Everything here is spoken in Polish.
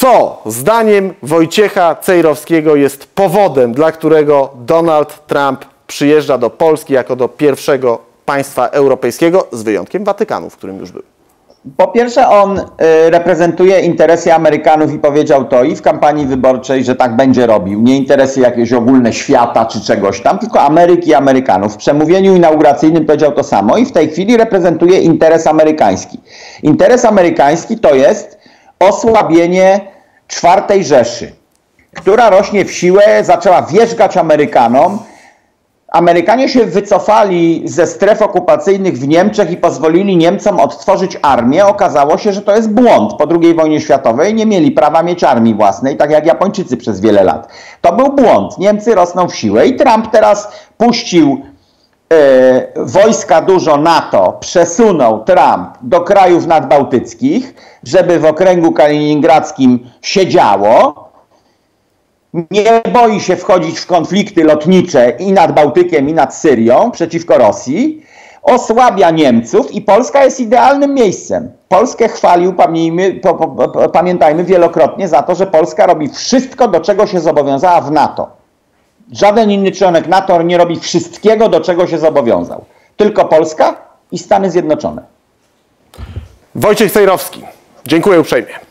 Co zdaniem Wojciecha Cejrowskiego jest powodem, dla którego Donald Trump przyjeżdża do Polski jako do pierwszego państwa europejskiego, z wyjątkiem Watykanu, w którym już był? Po pierwsze, on reprezentuje interesy Amerykanów i powiedział to i w kampanii wyborczej, że tak będzie robił. Nie interesy jakieś ogólne świata czy czegoś tam, tylko Ameryki i Amerykanów. W przemówieniu inauguracyjnym powiedział to samo i w tej chwili reprezentuje interes amerykański. Interes amerykański to jest osłabienie IV Rzeszy, która rośnie w siłę, zaczęła wierzgać Amerykanom. Amerykanie się wycofali ze stref okupacyjnych w Niemczech i pozwolili Niemcom odtworzyć armię. Okazało się, że to jest błąd. Po II wojnie światowej nie mieli prawa mieć armii własnej, tak jak Japończycy przez wiele lat. To był błąd. Niemcy rosną w siłę i Trump teraz puścił wojska dużo NATO, przesunął Trump do krajów nadbałtyckich, żeby w okręgu kaliningradzkim się działo. Nie boi się wchodzić w konflikty lotnicze i nad Bałtykiem, i nad Syrią przeciwko Rosji. Osłabia Niemców i Polska jest idealnym miejscem. Polskę chwalił, pamiętajmy, wielokrotnie za to, że Polska robi wszystko, do czego się zobowiązała w NATO. Żaden inny członek NATO nie robi wszystkiego, do czego się zobowiązał. Tylko Polska i Stany Zjednoczone. Wojciech Cejrowski, dziękuję uprzejmie.